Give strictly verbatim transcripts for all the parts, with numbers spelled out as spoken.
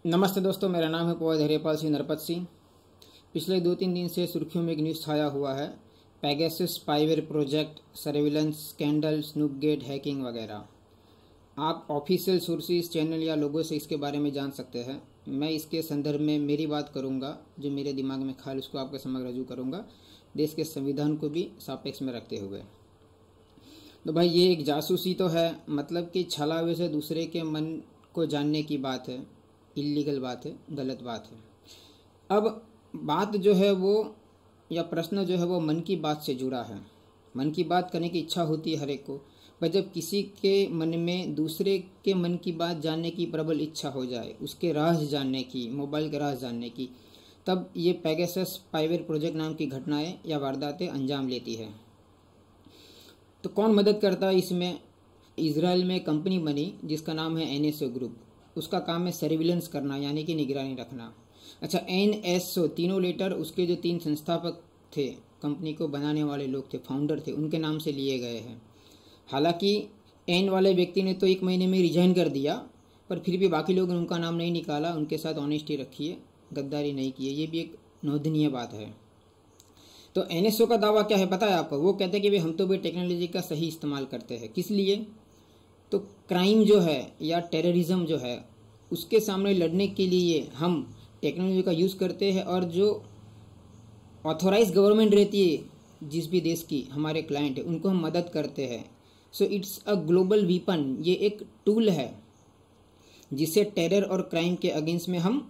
नमस्ते दोस्तों, मेरा नाम है पवन धैर्यपाल सिंह नरपत सिंह। पिछले दो तीन दिन से सुर्खियों में एक न्यूज़ छाया हुआ है, Pegasus spyware project, surveillance scandal, snoopgate, hacking वगैरह। आप ऑफिशियल सोर्सेज, चैनल या लोगों से इसके बारे में जान सकते हैं। मैं इसके संदर्भ में मेरी बात करूंगा, जो मेरे दिमाग में ख्याल उसको आपके समक्ष रजू करूंगा, देश के संविधान को भी सापेक्ष में रखते हुए। तो भाई, ये एक जासूसी तो है, मतलब कि छलावे से दूसरे के मन को जानने की बात है, इल्लीगल बात है, गलत बात है। अब बात जो है वो, या प्रश्न जो है वो मन की बात से जुड़ा है। मन की बात करने की इच्छा होती है हर एक को, पर जब किसी के मन में दूसरे के मन की बात जानने की प्रबल इच्छा हो जाए, उसके राज जानने की, मोबाइल के राज जानने की, तब ये पेगासस स्पाईवेयर प्रोजेक्ट नाम की घटनाएं या वारदातें अंजाम लेती है। तो कौन मदद करता है इसमें? इजराइल में कंपनी बनी जिसका नाम है एन एस ओ ग्रुप। उसका काम है सर्विलेंस करना, यानी कि निगरानी रखना। अच्छा, एन एस ओ तीनों लेटर उसके जो तीन संस्थापक थे, कंपनी को बनाने वाले लोग थे, फाउंडर थे, उनके नाम से लिए गए हैं। हालांकि एन वाले व्यक्ति ने तो एक महीने में रिजाइन कर दिया, पर फिर भी बाकी लोगों ने उनका नाम नहीं निकाला, उनके साथ ऑनेस्टी रखी है, गद्दारी नहीं की है। ये भी एक नोंदनीय बात है। तो एन एस ओ का दावा क्या है पता है आपको? वो कहते हैं कि भाई हम तो भाई टेक्नोलॉजी का सही इस्तेमाल करते हैं। किस लिए? तो क्राइम जो है या टेररिज्म जो है, उसके सामने लड़ने के लिए हम टेक्नोलॉजी का यूज़ करते हैं, और जो ऑथोराइज गवर्नमेंट रहती है जिस भी देश की, हमारे क्लाइंट है, उनको हम मदद करते हैं। So it's a global weapon. ये एक टूल है जिसे टेरर और क्राइम के अगेंस्ट में हम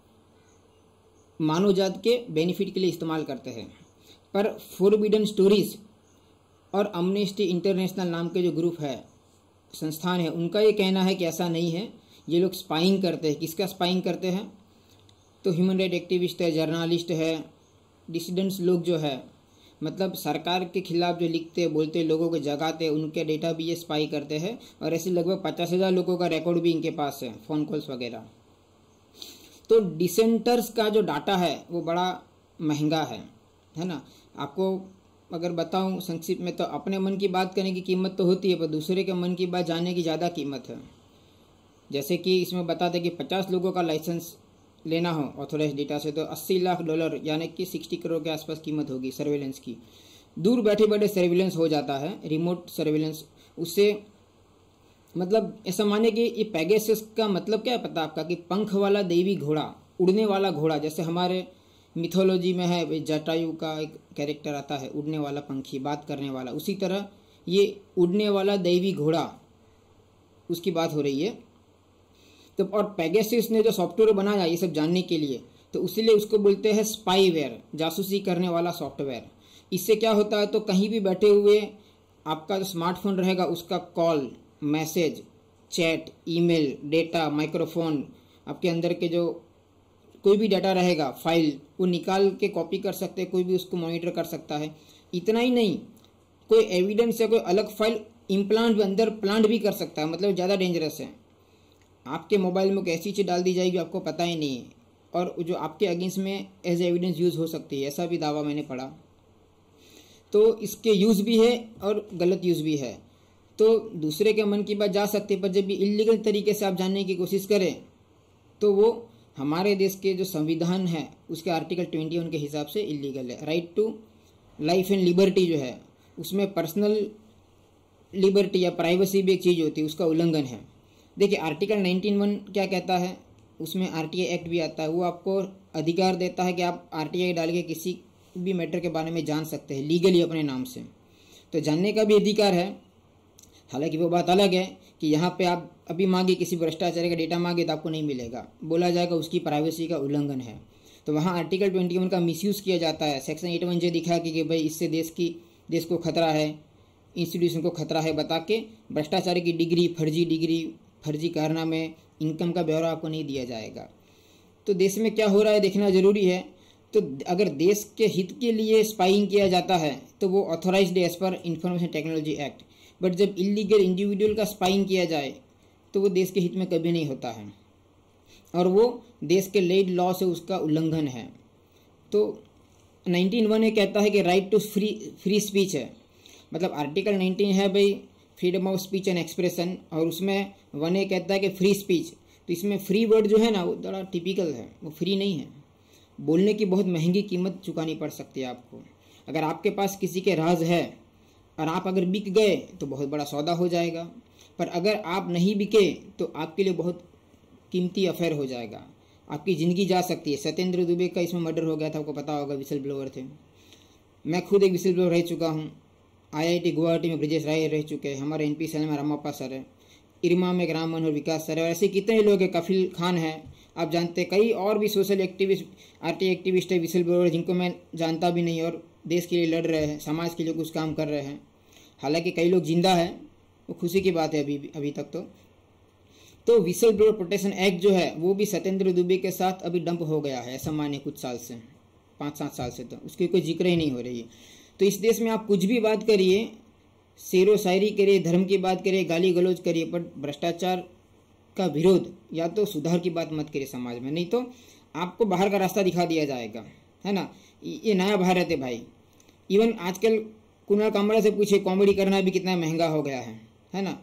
मानव जात के बेनिफिट के लिए इस्तेमाल करते हैं। पर फॉरबिडन स्टोरीज और अमनेस्टी इंटरनेशनल नाम के जो ग्रुप है, संस्थान है, उनका ये कहना है कि ऐसा नहीं है। ये लोग स्पाइंग करते हैं। किसका स्पाइंग करते हैं? तो ह्यूमन राइट एक्टिविस्ट है, जर्नलिस्ट है, डिसिडेंट्स लोग जो है, मतलब सरकार के खिलाफ जो लिखते बोलते, लोगों को जगाते, उनके डेटा भी ये स्पाई करते हैं। और ऐसे लगभग पचास हजार लोगों का रिकॉर्ड भी इनके पास है, फोन कॉल्स वगैरह। तो डिसेंटर्स का जो डाटा है वो बड़ा महंगा है, है ना। आपको अगर बताऊं संक्षिप्त में, तो अपने मन की बात करने की कीमत तो होती है, पर दूसरे के मन की बात जानने की ज़्यादा कीमत है। जैसे कि इसमें बताते कि पचास लोगों का लाइसेंस लेना हो ऑथोराइज डेटा से, तो अस्सी लाख डॉलर यानी कि साठ करोड़ के आसपास कीमत होगी सर्विलेंस की। दूर बैठे बैठे सर्विलेंस हो जाता है, रिमोट सर्विलेंस। उससे मतलब ऐसा माने कि ये पेगासस का मतलब क्या है पता आपका? कि पंख वाला दैवी घोड़ा, उड़ने वाला घोड़ा। जैसे हमारे मिथोलॉजी में है, जटायु का एक कैरेक्टर आता है, उड़ने वाला पंखी, बात करने वाला। उसी तरह ये उड़ने वाला दैवी घोड़ा, उसकी बात हो रही है। तो और पेगासस ने जो सॉफ्टवेयर बनाया ये सब जानने के लिए, तो उसीलिए उसको बोलते हैं स्पाईवेयर, जासूसी करने वाला सॉफ्टवेयर। इससे क्या होता है? तो कहीं भी बैठे हुए आपका जो स्मार्टफोन रहेगा, उसका call, message, chat, email, data, microphone, आपके अंदर के जो कोई भी डाटा रहेगा, फाइल, वो निकाल के कॉपी कर सकते हैं, कोई भी उसको मॉनिटर कर सकता है। इतना ही नहीं, कोई एविडेंस या कोई अलग फाइल इम्प्लांट भी, अंदर प्लांट भी कर सकता है। मतलब ज़्यादा डेंजरस है। आपके मोबाइल में कोई ऐसी चीज़ डाल दी जाएगी आपको पता ही नहीं है, और जो आपके अगेंस्ट में एज एविडेंस यूज़ हो सकती है, ऐसा भी दावा मैंने पढ़ा। तो इसके यूज़ भी है और गलत यूज़ भी है। तो दूसरे के मन की बात जा सकती है, पर जब भी इलीगल तरीके से आप जानने की कोशिश करें, तो वो हमारे देश के जो संविधान है उसके आर्टिकल इक्कीस के हिसाब से इलीगल है। Right to life and liberty जो है, उसमें पर्सनल लिबर्टी या प्राइवेसी भी एक चीज़ होती है, उसका उल्लंघन है। देखिए आर्टिकल नाइनटीन वन क्या कहता है, उसमें आरटीआई एक्ट भी आता है। वो आपको अधिकार देता है कि आप आरटीआई डाल के किसी भी मैटर के बारे में जान सकते हैं लीगली अपने नाम से। तो जानने का भी अधिकार है। हालांकि वो बात अलग है कि यहाँ पे आप अभी मांगे, किसी भ्रष्टाचारी का डेटा मांगे तो आपको नहीं मिलेगा, बोला जाएगा उसकी प्राइवेसी का उल्लंघन है। तो वहाँ आर्टिकल इक्कीस का मिसयूज़ किया जाता है। सेक्शन एट वन जे दिखा कि भाई इससे देश की देश को खतरा है, इंस्टीट्यूशन को खतरा है, बता के भ्रष्टाचारी की डिग्री, फर्जी डिग्री, फर्जी कारनामे, इनकम का ब्यौरा आपको नहीं दिया जाएगा। तो देश में क्या हो रहा है देखना जरूरी है। तो अगर देश के हित के लिए स्पाइंग किया जाता है तो वो authorised as per Information Technology Act. But जब इलीगल इंडिविजुअल का स्पाइंग किया जाए तो वो देश के हित में कभी नहीं होता है, और वो देश के लेड लॉ से उसका उल्लंघन है। तो नाइनटीन वन ये कहता है कि right to free free speech है। मतलब आर्टिकल नाइनटीन है भाई freedom of speech and expression, और उसमें वन ए कहता है कि फ्री स्पीच। तो इसमें फ्री वर्ड जो है ना वो बड़ा टिपिकल है, वो फ्री नहीं है। बोलने की बहुत महंगी कीमत चुकानी पड़ सकती है आपको। अगर आपके पास किसी के राज है और आप अगर बिक गए तो बहुत बड़ा सौदा हो जाएगा, पर अगर आप नहीं बिके तो आपके लिए बहुत कीमती अफेयर हो जाएगा, आपकी ज़िंदगी जा सकती है। सत्येंद्र दुबे का इसमें मर्डर हो गया था, आपको पता होगा, विसल ब्लोअर थे। मैं खुद एक विसल ब्लोअर रह चुका हूँ। आईआईटी गुवाहाटी में ब्रिजेश राय रह चुके हैं, हमारे एनपी सेल में रामप्पा सर है, इरमा में राम मनोहर विकास सर है, और ऐसे कितने लोग हैं, कफिल खान है, आप जानते हैं, कई और भी सोशल एक्टिविस्ट, आरटी एक्टिविस्ट है, विसल ब्लोअर, जिनको मैं जानता भी नहीं और देश के लिए लड़ रहे हैं, समाज के लिए कुछ काम कर रहे हैं। हालांकि कई लोग जिंदा हैं, वो खुशी की बात है अभी अभी तक तो तो विसल ब्लोअर प्रोटेक्शन एक्ट जो है वो भी सत्येंद्र दुबे के साथ अभी डंप हो गया है, ऐसा माने कुछ साल से, पाँच सात साल से, तो उसकी कोई जिक्र ही नहीं हो रही है। तो इस देश में आप कुछ भी बात करिए, शेरो शायरी करिए, धर्म की बात करिए, गाली गलौज करिए, पर भ्रष्टाचार का विरोध या तो सुधार की बात मत करिए समाज में, नहीं तो आपको बाहर का रास्ता दिखा दिया जाएगा, है ना। ये नया भारत है भाई। इवन आजकल कुणाल कामरा से पूछे, कॉमेडी करना भी कितना महंगा हो गया है, है ना।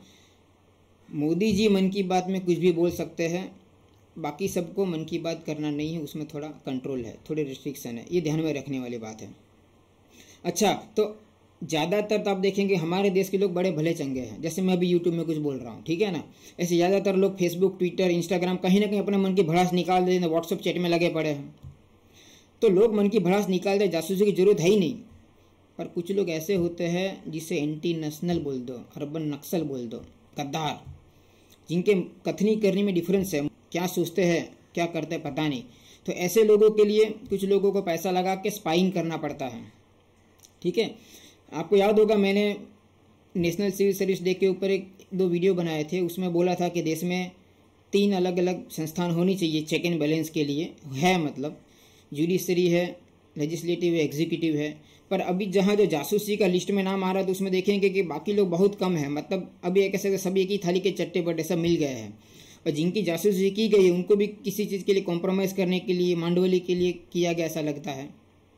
मोदी जी मन की बात में कुछ भी बोल सकते हैं, बाकी सबको मन की बात करना नहीं है, उसमें थोड़ा कंट्रोल है, थोड़े रिस्ट्रिक्शन है, ये ध्यान में रखने वाली बात है। अच्छा, तो ज़्यादातर तो आप देखेंगे हमारे देश के लोग बड़े भले चंगे हैं, जैसे मैं अभी यूट्यूब में कुछ बोल रहा हूँ, ठीक है ना। ऐसे ज़्यादातर लोग फेसबुक, ट्विटर, इंस्टाग्राम कहीं ना कहीं अपने मन की भड़ास निकाल देते हैं, व्हाट्सअप चैट में लगे पड़े हैं। तो लोग मन की भड़ास निकाल दे, जासूसी की जरूरत है ही नहीं। पर कुछ लोग ऐसे होते हैं जिसे एंटी नेशनल बोल दो, अर्बन नक्सल बोल दो, गद्दार, जिनके कथनी करने में डिफरेंस है, क्या सोचते हैं क्या करते हैं पता नहीं। तो ऐसे लोगों के लिए कुछ लोगों को पैसा लगा के स्पाइंग करना पड़ता है, ठीक है। आपको याद होगा मैंने नेशनल सिविल सर्विस डे के ऊपर एक दो वीडियो बनाए थे, उसमें बोला था कि देश में तीन अलग अलग संस्थान होनी चाहिए चेक एंड बैलेंस के लिए, है मतलब जुडिशरी है, लेजिस्लेटिव है, एग्जीक्यूटिव है। पर अभी जहाँ जो जासूसी का लिस्ट में नाम आ रहा है तो उसमें देखेंगे कि बाकी लोग बहुत कम है, मतलब अभी एक ऐसे सब एक ही थाली के चट्टे बट्टे सब मिल गए हैं, और जिनकी जासूसी की गई है उनको भी किसी चीज़ के लिए कॉम्प्रोमाइज़ करने के लिए, मांडवली के लिए किया गया ऐसा लगता है,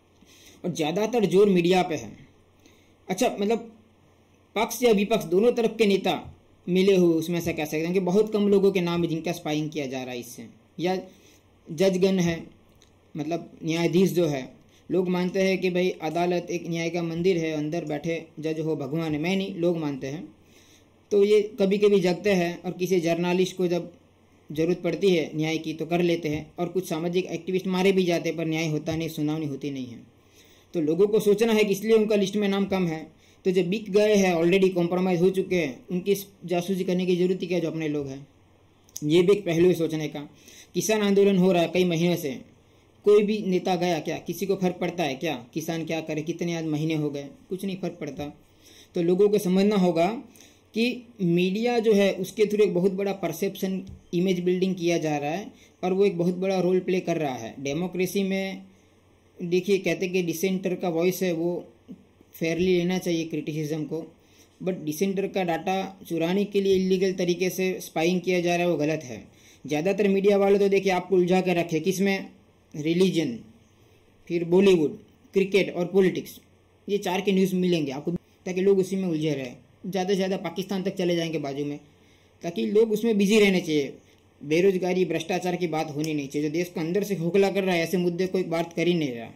और ज़्यादातर जोर मीडिया पे है। अच्छा, मतलब पक्ष या विपक्ष दोनों तरफ के नेता मिले हुए उसमें से कह सकते हैं कि बहुत कम लोगों के नाम है जिनका स्पाइंग किया जा रहा है इससे। या जजगण है, मतलब न्यायाधीश जो है, लोग मानते हैं कि भाई अदालत एक न्याय का मंदिर है, अंदर बैठे जज हो भगवान है, मैं नहीं, लोग मानते हैं। तो ये कभी कभी जगते हैं और किसी जर्नलिस्ट को जब जरूरत पड़ती है न्याय की तो कर लेते हैं, और कुछ सामाजिक एक्टिविस्ट मारे भी जाते हैं पर न्याय होता नहीं, सुनावनी होती नहीं है। तो लोगों को सोचना है कि इसलिए उनका लिस्ट में नाम कम है, तो जब बिक गए हैं, ऑलरेडी कॉम्प्रोमाइज़ हो चुके हैं, उनकी जासूसी करने की जरूरत ही क्या जो अपने लोग हैं। ये भी एक पहलू है सोचने का। किसान आंदोलन हो रहा है कई महीनों से, कोई भी नेता गया क्या, किसी को फर्क पड़ता है क्या, किसान क्या करे, कितने आज महीने हो गए, कुछ नहीं फर्क पड़ता। तो लोगों को समझना होगा कि मीडिया जो है उसके थ्रू एक बहुत बड़ा परसेप्शन, इमेज बिल्डिंग किया जा रहा है, और वो एक बहुत बड़ा रोल प्ले कर रहा है डेमोक्रेसी में। देखिए, कहते कि डिसेंटर का वॉइस है वो फेयरली लेना चाहिए क्रिटिसिज्म को, बट डिसेंटर का डाटा चुराने के लिए इलीगल तरीके से स्पाइंग किया जा रहा है, वो गलत है। ज़्यादातर मीडिया वाले तो देखिए आपको उलझा कर रखे, किसमें, रिलीजन, फिर बॉलीवुड, क्रिकेट और पॉलिटिक्स, ये चार के न्यूज़ मिलेंगे आपको, ताकि लोग उसी में उलझे रहे। ज़्यादा से ज़्यादा पाकिस्तान तक चले जाएंगे बाजू में, ताकि लोग उसमें बिजी रहने चाहिए। बेरोजगारी, भ्रष्टाचार की बात होनी नहीं चाहिए। जो देश को अंदर से खोखला कर रहा है, ऐसे मुद्दे कोई बात कर ही नहीं रहा।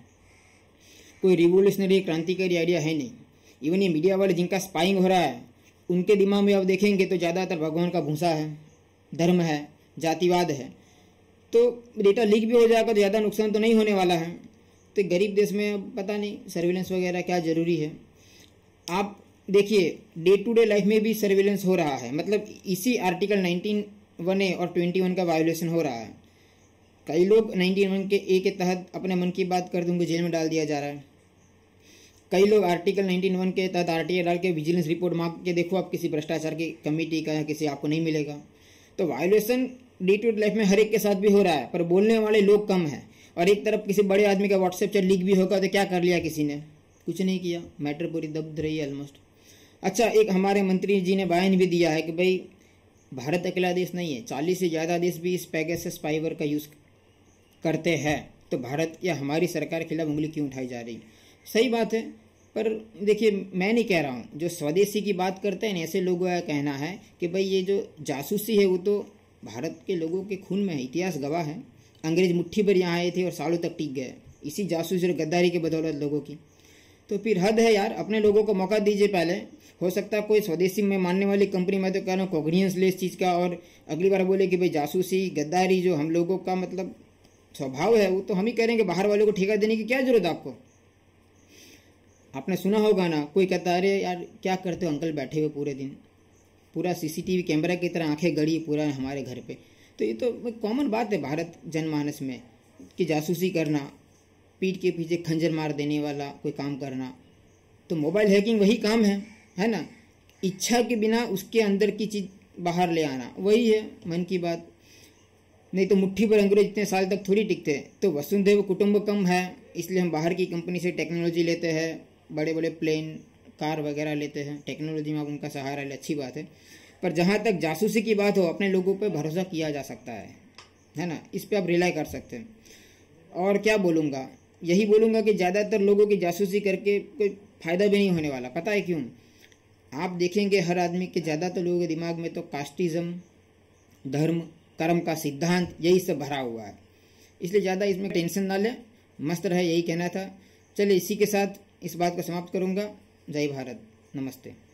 कोई रिवोल्यूशनरी, क्रांतिकारी आइडिया है नहीं। इवन ये मीडिया वाले जिनका स्पाइंग हो रहा है, उनके दिमाग में आप देखेंगे तो ज़्यादातर भगवान का भूसा है, धर्म है, जातिवाद है। तो डेटा लीक भी हो जाएगा तो ज़्यादा नुकसान तो नहीं होने वाला है। तो गरीब देश में पता नहीं सर्विलेंस वगैरह क्या ज़रूरी है। आप देखिए, डे टू डे लाइफ में भी सर्विलेंस हो रहा है, मतलब इसी आर्टिकल नाइनटीन वन ए और ट्वेंटी वन का वायोलेशन हो रहा है। कई लोग नाइनटीन वन के ए के तहत अपने मन की बात कर दूंगे, जेल में डाल दिया जा रहा है। कई लोग आर्टिकल नाइनटीन वन के तहत आरटीआई डाल के विजिलेंस रिपोर्ट मांग के देखो आप किसी भ्रष्टाचार की कमेटी का या किसी, आपको नहीं मिलेगा। तो violation day to day life में हर एक के साथ भी हो रहा है, पर बोलने वाले लोग कम हैं। और एक तरफ किसी बड़े आदमी का व्हाट्सएप चैट लीक भी होगा तो क्या कर लिया किसी ने, कुछ नहीं किया, मैटर पूरी दब रही है ऑलमोस्ट। अच्छा, एक हमारे मंत्री जी ने बयान भी दिया है कि भाई भारत अकेला देश नहीं है, चालीस से ज़्यादा देश भी इस पेगासस स्पाईवेयर का यूज़ करते हैं, तो भारत या हमारी सरकार के खिलाफ उंगली क्यों उठाई जा रही। सही बात है, पर देखिए मैं नहीं कह रहा हूँ, जो स्वदेशी की बात करते हैं ना, ऐसे लोगों का कहना है कि भाई ये जो जासूसी है वो तो भारत के लोगों के खून में है, इतिहास गवाह है। अंग्रेज मुट्ठी भर यहाँ आए थे और सालों तक टिक गए इसी जासूसी और गद्दारी के बदौलत लोगों की। तो फिर हद है यार, अपने लोगों को मौका दीजिए पहले। हो सकता है कोई स्वदेशी में मानने वाली कंपनी, मैं तो कह रहा हूँ कॉग्निजेंस ले इस चीज़ का, और अगली बार बोले कि भाई जासूसी गद्दारी जो हम लोगों का मतलब स्वभाव है वो तो हम ही करेंगे, बाहर वालों को ठेका देने की क्या जरूरत आपको। आपने सुना होगा ना, कोई कहता है अरे यार क्या करते हो अंकल बैठे हुए पूरे दिन, पूरा सीसीटीवी कैमरा की तरह आंखें गड़ी पूरा हमारे घर पे। तो ये तो कॉमन बात है भारत जनमानस में कि जासूसी करना, पीठ के पीछे खंजर मार देने वाला कोई काम करना। तो मोबाइल हैकिंग वही काम है है ना, इच्छा के बिना उसके अंदर की चीज़ बाहर ले आना, वही है मन की बात। नहीं तो मुट्ठी भर अंग्रेज इतने साल तक थोड़ी टिकते। तो वसुधैव कुटुंबकम है, इसलिए हम बाहर की कंपनी से टेक्नोलॉजी लेते हैं, बड़े बड़े प्लेन कार वगैरह लेते हैं, टेक्नोलॉजी में आप उनका सहारा ले, अच्छी बात है। पर जहाँ तक जासूसी की बात हो, अपने लोगों पे भरोसा किया जा सकता है है ना, इस पे आप रिलाई कर सकते हैं। और क्या बोलूँगा, यही बोलूँगा कि ज़्यादातर लोगों की जासूसी करके कोई फ़ायदा भी नहीं होने वाला। पता है क्यों? आप देखेंगे हर आदमी के, ज़्यादातर लोगों के दिमाग में तो कास्टिज़म, धर्म, कर्म का सिद्धांत यही सब भरा हुआ है। इसलिए ज़्यादा इसमें टेंशन ना लें, मस्त रहे, यही कहना था। चलिए इसी के साथ इस बात को समाप्त करूँगा। जय भारत, नमस्ते।